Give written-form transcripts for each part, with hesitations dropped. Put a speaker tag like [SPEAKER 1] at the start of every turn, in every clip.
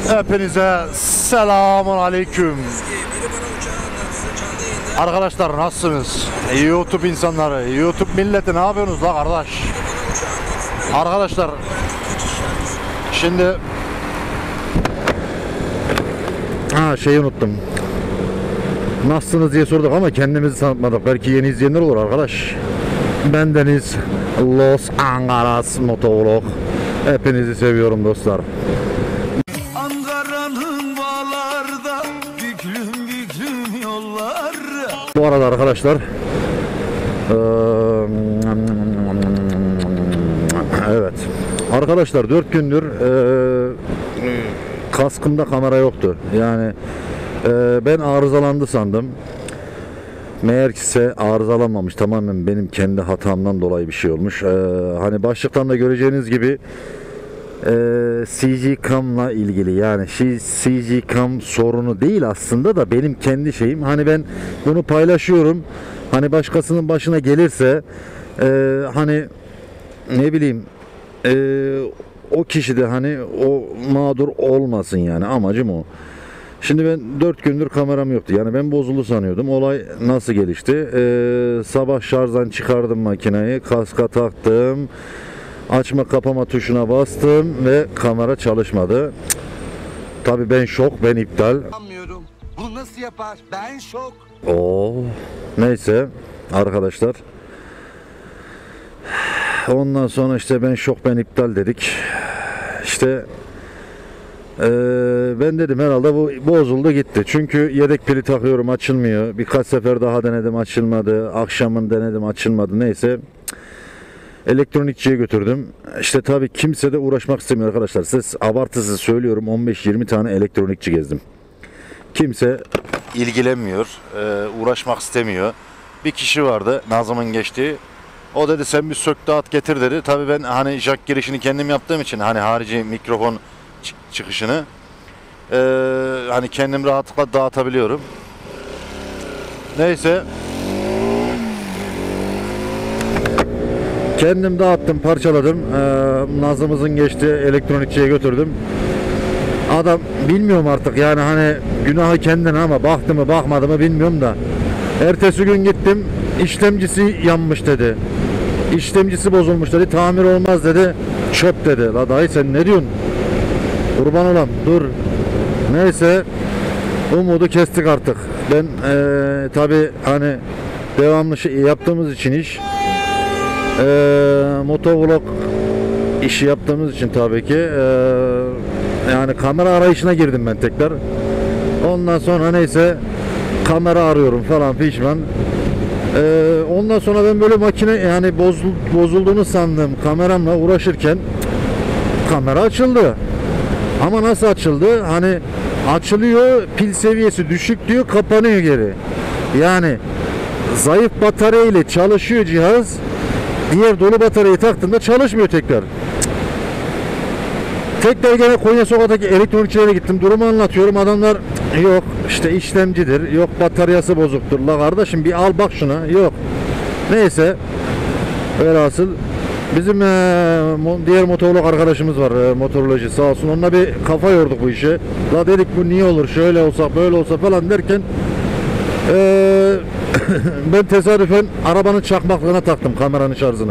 [SPEAKER 1] Hepinize selamun aleyküm. Arkadaşlar nasılsınız? YouTube insanları, YouTube milleti ne yapıyorsunuz la kardeş? Arkadaşlar şimdi şeyi unuttum. Nasılsınız diye sorduk ama kendimizi tanıtmadık. Belki yeni izleyenler olur arkadaş. Bendeniz Los Angeles Motovlog. Hepinizi seviyorum dostlar.
[SPEAKER 2] Ankara'nın bağlarda büklüm büklüm yollar.
[SPEAKER 1] Bu arada arkadaşlar evet arkadaşlar 4 gündür kaskımda kamera yoktu. Yani ben arızalandı sandım. Meğerse arızalanmamış, tamamen benim kendi hatamdan dolayı bir şey olmuş. Hani başlıktan da göreceğiniz gibi CG Cam'la ilgili, yani CG Cam sorunu değil aslında da benim kendi şeyim. Hani ben bunu paylaşıyorum. Hani başkasının başına gelirse hani ne bileyim o kişi de hani o mağdur olmasın, yani amacım o. Şimdi ben 4 gündür kameram yoktu. Yani ben bozuldu sanıyordum. Olay nasıl gelişti? Sabah şarjdan çıkardım makineyi, kaska taktım. Açma kapama tuşuna bastım ve kamera çalışmadı. Tabii ben şok, ben iptal.
[SPEAKER 2] Anlamıyorum. Bunu nasıl yapar? Ben şok.
[SPEAKER 1] Neyse arkadaşlar. Ondan sonra işte ben şok, ben iptal dedik. İşte ben dedim herhalde bu bozuldu gitti. Çünkü yedek pili takıyorum, açılmıyor. Birkaç sefer daha denedim, açılmadı. Akşamın denedim, açılmadı. Neyse. Elektronikçiye götürdüm. İşte tabii kimse de uğraşmak istemiyor arkadaşlar. Size abartısız söylüyorum, 15-20 tane elektronikçi gezdim. Kimse ilgilenmiyor, uğraşmak istemiyor. Bir kişi vardı, Nazım'ın geçtiği. O dedi sen bir sök dağıt getir dedi. Tabii ben hani jack girişini kendim yaptığım için, hani harici mikrofon çıkışını hani kendim rahatlıkla dağıtabiliyorum. Neyse. Kendim dağıttım, parçaladım. Nazımızın geçtiği elektronikçiye götürdüm. Adam bilmiyorum artık, yani hani günahı kendine, ama baktı mı bakmadı mı bilmiyorum da. Ertesi gün gittim, işlemcisi yanmış dedi. İşlemcisi bozulmuş dedi, tamir olmaz dedi. Çöp dedi. La dayı sen ne diyorsun? Kurban olam dur. Neyse umudu kestik artık. Ben tabi hani devamlı şey yaptığımız için iş, motovlog işi yaptığımız için tabii ki yani kamera arayışına girdim ben tekrar. Ondan sonra neyse kamera arıyorum falan pişman. Ondan sonra ben böyle makine, yani bozulduğunu sandığım kameramla uğraşırken kamera açıldı. Ama nasıl açıldı? Hani açılıyor, pil seviyesi düşük diyor, kapanıyor geri. Yani zayıf batarya ile çalışıyor cihaz. Diğer dolu bataryayı taktığında çalışmıyor tekrar. Tekrar gene Konya Sokak'taki elektronikçilere gittim. Durumu anlatıyorum. Adamlar yok işte işlemcidir, yok bataryası bozuktur. La kardeşim bir al bak şuna. Yok. Neyse. Velhasıl bizim diğer motorluk arkadaşımız var, motoroloji sağ olsun. Onunla bir kafa yorduk bu işe. La dedik bu niye olur, şöyle olsa böyle olsa falan derken ben tesadüfen arabanın çakmaklığına taktım kameranın şarjını.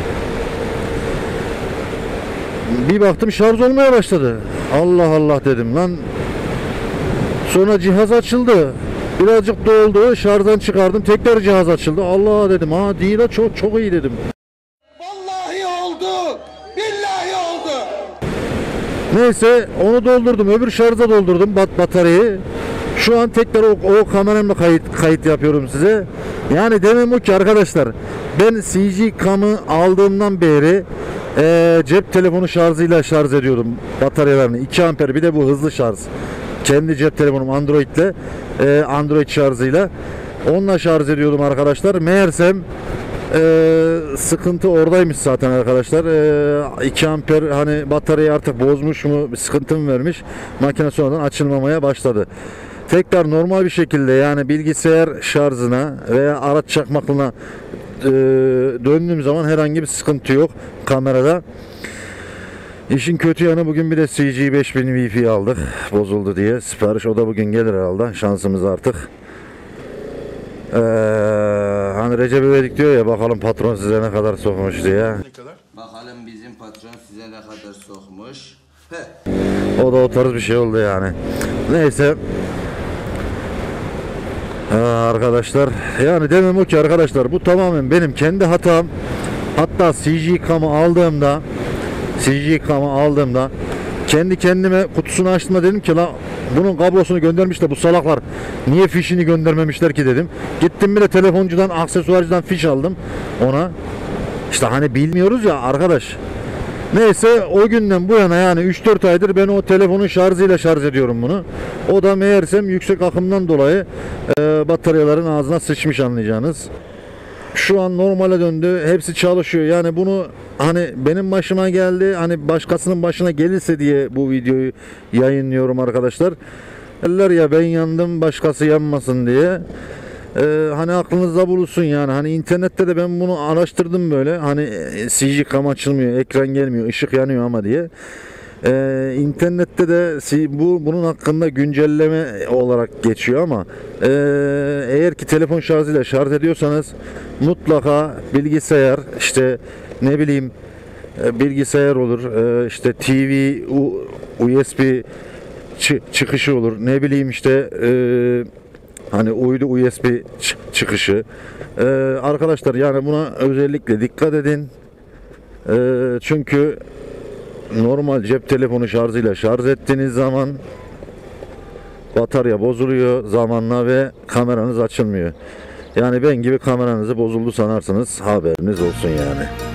[SPEAKER 1] Bir baktım şarj olmaya başladı. Allah Allah dedim lan. Sonra cihaz açıldı. Birazcık doldu. Şarjdan çıkardım. Tekrar cihaz açıldı. Allah dedim. Ha değil ha, çok iyi dedim.
[SPEAKER 2] Vallahi oldu. Billahi oldu.
[SPEAKER 1] Neyse onu doldurdum. Öbür şarja doldurdum bataryayı. Şu an tekrar o kameramla kayıt yapıyorum size. Yani demem o ki arkadaşlar, ben CG Cam'ı aldığımdan beri cep telefonu şarjıyla şarj ediyordum bataryalarını. 2 amper, bir de bu hızlı şarj. Kendi cep telefonum Android'le, Android şarjıyla onunla şarj ediyordum arkadaşlar. Meğersem sıkıntı oradaymış zaten arkadaşlar. 2 amper hani bataryayı artık bozmuş mu, bir sıkıntı mı vermiş, makine sonradan açılmamaya başladı. Tekrar normal bir şekilde, yani bilgisayar şarjına veya araç çakmaklığına döndüğüm zaman herhangi bir sıkıntı yok kamerada. İşin kötü yanı bugün bir de CG 5000 Wi-Fi aldık. Bozuldu diye. Sipariş o da bugün gelir herhalde. Şansımız artık. Hani Recep İvedik diyor ya, bakalım patron size ne kadar sokmuş diye.
[SPEAKER 3] Bakalım bizim patron size ne kadar sokmuş.
[SPEAKER 1] O da o tarz bir şey oldu yani. Neyse. Arkadaşlar, yani demem o ki arkadaşlar, bu tamamen benim kendi hatam. Hatta CG Cam'ı aldığımda kendi kendime kutusunu açtığımda dedim ki la bunun kablosunu göndermişler bu salaklar, niye fişini göndermemişler ki dedim. Gittim bir de telefoncudan, aksesuarcıdan fiş aldım ona. İşte hani bilmiyoruz ya arkadaş. Neyse, o günden bu yana yani 3-4 aydır ben o telefonun şarjıyla şarj ediyorum bunu. O da meğersem yüksek akımdan dolayı bataryaların ağzına sıçmış, anlayacağınız. Şu an normale döndü. Hepsi çalışıyor. Yani bunu hani benim başıma geldi, hani başkasının başına gelirse diye bu videoyu yayınlıyorum arkadaşlar. Eller ya ben yandım, başkası yanmasın diye. Hani aklınızda bulunsun yani. Hani internette de ben bunu araştırdım böyle. Hani CG cam açılmıyor, ekran gelmiyor, ışık yanıyor ama diye. İnternette de bunun hakkında güncelleme olarak geçiyor ama eğer ki telefon şarjıyla şarj ediyorsanız mutlaka bilgisayar, işte ne bileyim bilgisayar olur, işte TV USB çıkışı olur, ne bileyim işte hani uydu USB çıkışı. Arkadaşlar yani buna özellikle dikkat edin. Çünkü normal cep telefonu şarjıyla şarj ettiğiniz zaman batarya bozuluyor zamanla ve kameranız açılmıyor. Yani ben gibi kameranızı bozuldu sanarsanız haberiniz olsun yani.